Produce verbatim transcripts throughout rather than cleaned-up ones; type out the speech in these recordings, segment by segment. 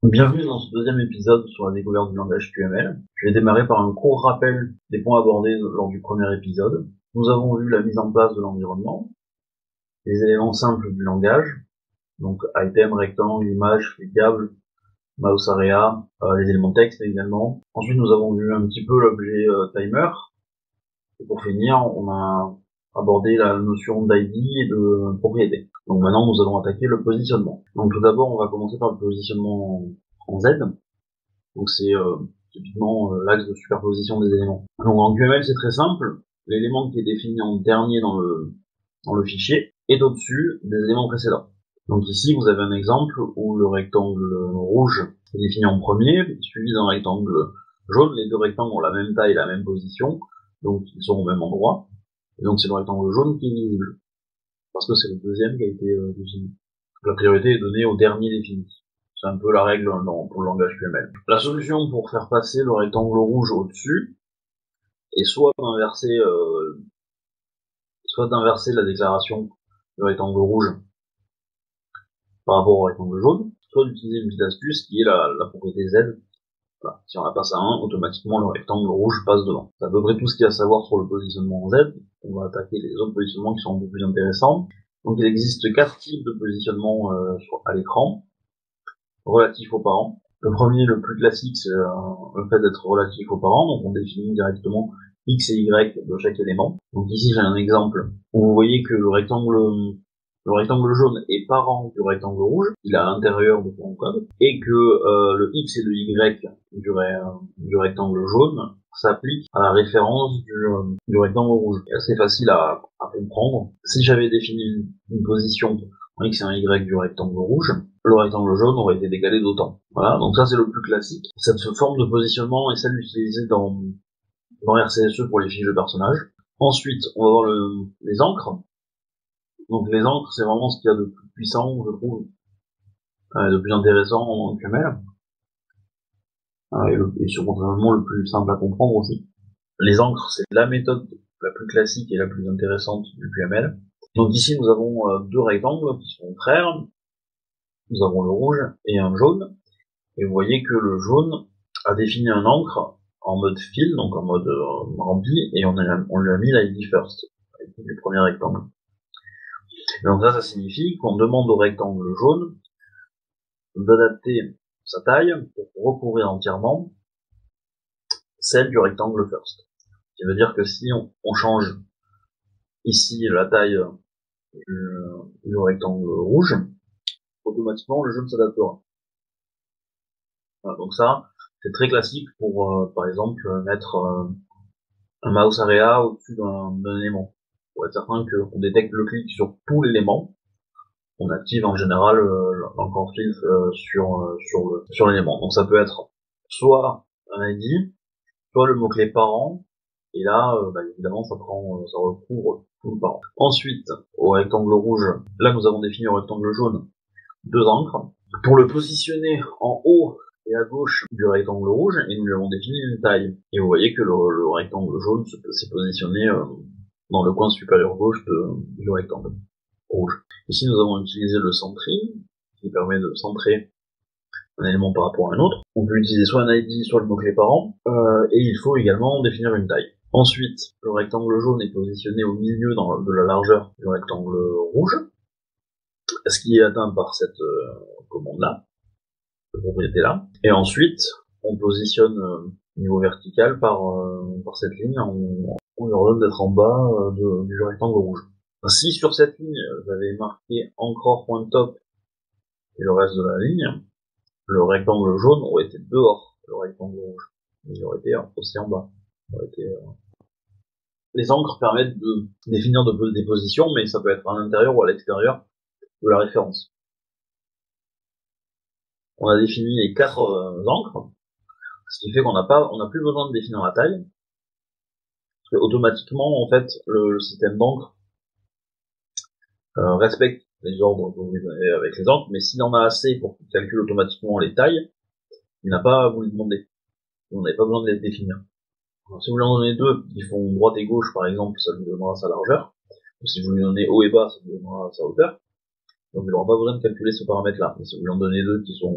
Bienvenue dans ce deuxième épisode sur la découverte du langage Q M L. Je vais démarrer par un court rappel des points abordés lors du premier épisode. Nous avons vu la mise en place de l'environnement, les éléments simples du langage, donc item, rectangle, image, cliquable, mouse area, euh, les éléments texte également. Ensuite, nous avons vu un petit peu l'objet euh, timer. Et pour finir, on a abordé la notion d'I D et de propriété. Donc maintenant, nous allons attaquer le positionnement. Donc tout d'abord, on va commencer par le positionnement en, en Z. Donc c'est euh, typiquement euh, l'axe de superposition des éléments. Donc en Q M L, c'est très simple. L'élément qui est défini en dernier dans le, dans le fichier est au-dessus des éléments précédents. Donc ici, vous avez un exemple où le rectangle rouge est défini en premier, suivi d'un rectangle jaune. Les deux rectangles ont la même taille, la même position, donc ils sont au même endroit. Et donc c'est le rectangle jaune qui est visible, parce que c'est le deuxième qui a été euh, défini. Donc la priorité est donnée au dernier défini. C'est un peu la règle dans, pour le langage Q M L. La solution pour faire passer le rectangle rouge au-dessus est soit d'inverser, euh, soit d'inverser la déclaration du rectangle rouge par rapport au rectangle jaune, soit d'utiliser une petite astuce qui est la, la propriété Z. Voilà. Si on la passe à un, automatiquement le rectangle rouge passe devant. C'est à peu près tout ce qu'il y a à savoir sur le positionnement en Z. On va attaquer les autres positionnements qui sont un peu plus intéressants. Donc il existe quatre types de positionnement euh, à l'écran, relatifs aux parents. Le premier, le plus classique, c'est euh, le fait d'être relatif aux parents. Donc on définit directement X et Y de chaque élément. Donc ici j'ai un exemple où vous voyez que le rectangle le rectangle jaune est parent du rectangle rouge, il est à l'intérieur de ton code, et que euh, le X et le Y du, du rectangle jaune s'appliquent à la référence du, euh, du rectangle rouge. C'est assez facile à, à comprendre. Si j'avais défini une, une position en X et un Y du rectangle rouge, le rectangle jaune aurait été décalé d'autant. Voilà, donc ça c'est le plus classique. Cette forme de positionnement est celle utilisée dans, dans R C S E pour les fiches de personnages. Ensuite, on va voir le, les encres. Donc les encres, c'est vraiment ce qu'il y a de plus puissant, je trouve, euh, de plus intéressant en Q M L, euh, et, le, et surtout le plus simple à comprendre aussi. Les encres, c'est la méthode la plus classique et la plus intéressante du Q M L. Donc ici, nous avons euh, deux rectangles qui sont frères. Nous avons le rouge et un jaune. Et vous voyez que le jaune a défini un encre en mode fill, donc en mode euh, rempli, et on, a, on lui a mis l'I D first, l'I D du premier rectangle. Et donc ça, ça signifie qu'on demande au rectangle jaune d'adapter sa taille pour recouvrir entièrement celle du rectangle first. Ce qui veut dire que si on, on change ici la taille du, du rectangle rouge, automatiquement le jaune s'adaptera. Voilà, donc ça, c'est très classique pour, euh, par exemple, mettre euh, un mouse area au-dessus d'un, d'un élément. Pour être certain qu'on détecte le clic sur tout l'élément, on active en général euh, l'encore fill euh, sur, euh, sur, le, sur l'élément. Donc ça peut être soit un I D, soit le mot-clé parent, et là, euh, bah, évidemment, ça prend, euh, ça recouvre tout le parent. Ensuite, au rectangle rouge, là nous avons défini au rectangle jaune deux encres. Pour le positionner en haut et à gauche du rectangle rouge, et nous lui avons défini une taille. Et vous voyez que le, le rectangle jaune s'est positionné euh, dans le coin supérieur gauche de, du rectangle rouge. Ici, nous avons utilisé le centering, qui permet de centrer un élément par rapport à un autre. On peut utiliser soit un I D, soit le mot-clé parent, euh, et il faut également définir une taille. Ensuite, le rectangle jaune est positionné au milieu dans, de la largeur du rectangle rouge, ce qui est atteint par cette euh, commande-là, cette propriété-là. Et ensuite, on positionne euh, niveau vertical par, euh, par cette ligne, on, on leur donne d'être en bas euh, de, du rectangle rouge. Si sur cette ligne, vous avez marqué encore point top et le reste de la ligne, le rectangle jaune aurait été dehors, le rectangle rouge. Il aurait été aussi en bas. Il aurait été, euh... Les encres permettent de définir de, des positions, mais ça peut être à l'intérieur ou à l'extérieur de la référence. On a défini les quatre euh, encres, ce qui fait qu'on n'a pas, on n'a plus besoin de définir la taille, parce que automatiquement, en fait, le, le système d'encre euh, respecte les ordres que vous avez avec les encres, mais s'il en a assez pour qu'il calcule automatiquement les tailles, il n'a pas à vous les demander. Vous n'avez pas besoin de les définir. Alors, si vous lui en donnez deux qui font droite et gauche, par exemple, ça lui donnera sa largeur. Ou si vous lui donnez haut et bas, ça lui donnera sa hauteur. Donc il n'aura pas besoin de calculer ce paramètre-là. Mais si vous lui en donnez deux qui sont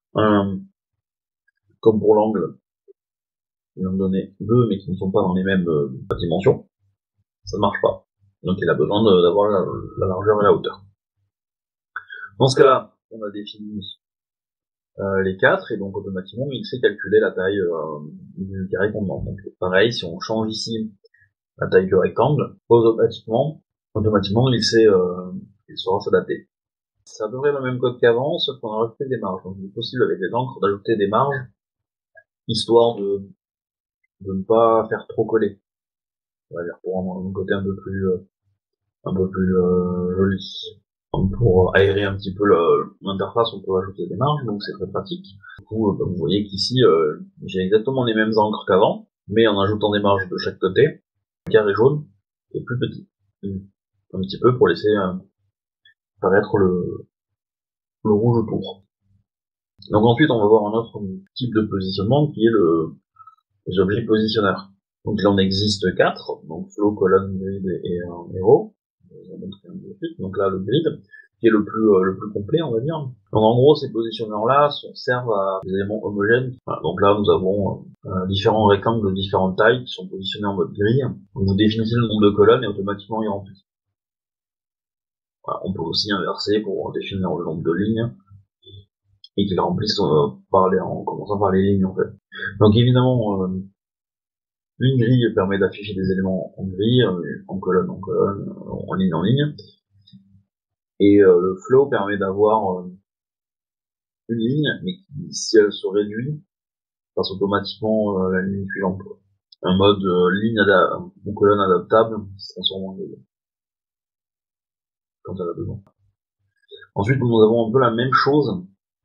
Euh, comme pour l'angle, ils vont me donner deux, mais qui ne sont pas dans les mêmes euh, dimensions. Ça ne marche pas. Donc il a besoin d'avoir la, la largeur et la hauteur. Dans ce cas-là, on a défini euh, les quatre, et donc automatiquement il sait calculer la taille euh, du carré qu'on demande. Donc pareil, si on change ici la taille du rectangle, automatiquement, automatiquement il sait, euh, il saura s'adapter. C'est à peu près le même code qu'avant, sauf qu'on a rajouté des marges. Donc il est possible avec les encres d'ajouter des marges, histoire de, de ne pas faire trop coller. On va dire pour rendre un côté un peu plus, euh, un peu plus euh, joli. Donc pour aérer un petit peu l'interface, on peut ajouter des marges, donc c'est très pratique. Du coup, euh, vous voyez qu'ici, euh, j'ai exactement les mêmes encres qu'avant, mais en ajoutant des marges de chaque côté, le carré jaune est plus petit. Un petit peu pour laisser euh, apparaître le, le rouge autour. Donc ensuite, on va voir un autre type de positionnement qui est le, les objets positionneurs. Donc il en existe quatre, donc flow, colonne, grid et un héros. Donc là, le grid, qui est le plus euh, le plus complet, on va dire. Donc en gros, ces positionneurs-là servent à des éléments homogènes. Voilà, donc là, nous avons euh, différents rectangles de différentes tailles qui sont positionnés en mode grille. Donc vous définissez le nombre de colonnes et automatiquement il remplit. Voilà, on peut aussi inverser pour définir le nombre de lignes et qu'ils remplissent euh, par les, en commençant par les lignes en fait. Donc évidemment, euh, une grille permet d'afficher des éléments en grille, euh, en colonne en colonne, en ligne en ligne. Et euh, le flow permet d'avoir euh, une ligne, mais qui, si elle se réduit, passe automatiquement euh, la ligne suivante. Un mode euh, ligne ou colonne adaptable qui se transforme en grille quand elle a besoin. Ensuite, nous avons un peu la même chose,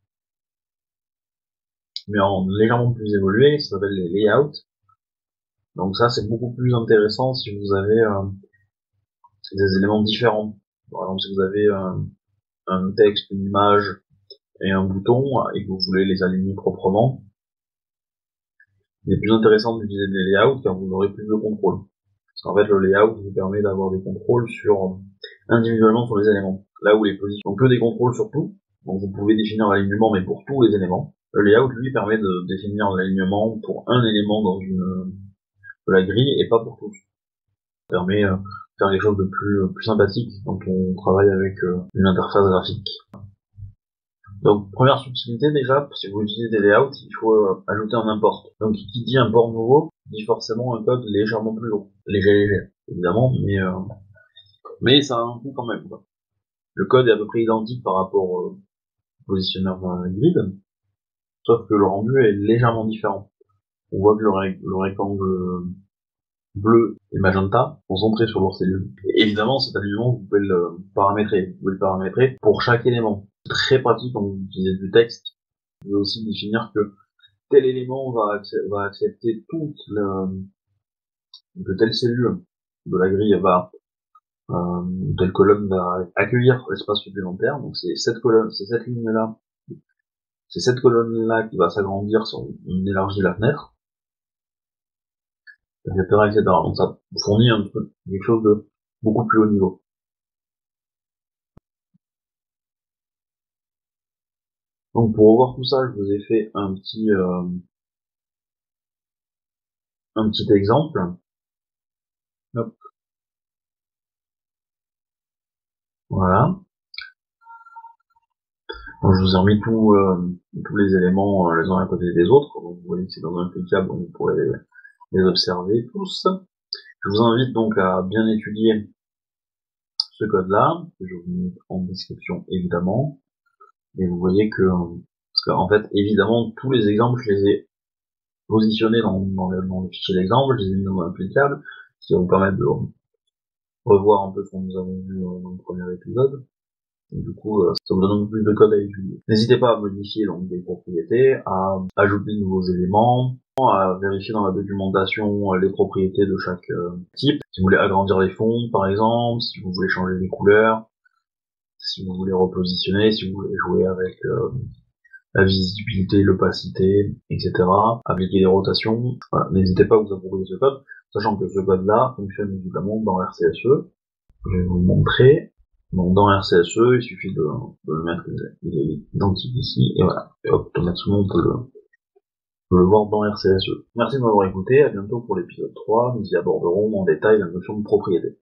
mais en légèrement plus évolué, ça s'appelle les layouts. Donc ça, c'est beaucoup plus intéressant si vous avez euh, des éléments différents. Par exemple, si vous avez euh, un texte, une image et un bouton, et que vous voulez les aligner proprement, il est plus intéressant d'utiliser des layouts car vous aurez plus de contrôle. Parce qu'en fait, le layout vous permet d'avoir des contrôles sur individuellement sur les éléments. Là où les positions ont que des contrôles sur tout, donc vous pouvez définir l'alignement mais pour tous les éléments. Le layout, lui, permet de définir l'alignement pour un élément dans une de la grille et pas pour tous. Ça permet euh, de faire quelque chose de plus, plus sympathique quand on travaille avec euh, une interface graphique. Donc, première subtilité déjà, si vous utilisez des layouts, il faut euh, ajouter un import. Donc, qui dit import nouveau, dit forcément un code légèrement plus long. Léger, léger, évidemment, mais euh, mais ça a un coût quand même, quoi. Le code est à peu près identique par rapport au positionneur grid, sauf que le rendu est légèrement différent. On voit que le, ré le rectangle bleu et magenta sont centrés sur leur cellule. Et évidemment, cet alignement, vous pouvez le paramétrer. Vous pouvez le paramétrer pour chaque élément. C'est très pratique quand vous utilisez du texte. Vous pouvez aussi définir que tel élément va, accep va accepter toute la, que telle cellule de la grille va, euh, telle colonne va accueillir l'espace supplémentaire. Donc c'est cette colonne, c'est cette ligne-là, c'est cette colonne-là qui va s'agrandir si on élargit la fenêtre, et cetera, et cetera. Donc ça fournit un peu quelque chose de beaucoup plus haut niveau. Donc pour revoir tout ça, je vous ai fait un petit euh, un petit exemple. Hop. Voilà. Donc, je vous ai remis tout, euh, tous les éléments euh, les uns à côté des autres. Donc, vous voyez que c'est dans un cliquable, donc vous pourrez les, les observer tous. Je vous invite donc à bien étudier ce code-là, que je vous mets en description évidemment. Et vous voyez que, parce qu'en fait, évidemment, tous les exemples, je les ai positionnés dans, dans, le, dans le fichier d'exemple, je les ai mis dans un cliquable, ce qui va vous permettre de revoir un peu ce que nous avons vu dans le premier épisode. Et du coup, euh, ça vous donne un peu plus de code à étudier. N'hésitez pas à modifier donc des propriétés, à ajouter de nouveaux éléments, à vérifier dans la documentation les propriétés de chaque euh, type. Si vous voulez agrandir les fonds, par exemple, si vous voulez changer les couleurs, si vous voulez repositionner, si vous voulez jouer avec euh, la visibilité, l'opacité, et cetera. Appliquer des rotations. Voilà. N'hésitez pas à vous approprier ce code, sachant que ce code-là fonctionne évidemment dans R C S E. Je vais vous le montrer. Donc dans R C S E, il suffit de, de le mettre, il est identique ici, et voilà. Et hop, automatiquement on peut le, on peut le voir dans R C S E. Merci de m'avoir écouté, à bientôt pour l'épisode trois, nous y aborderons en détail la notion de propriété.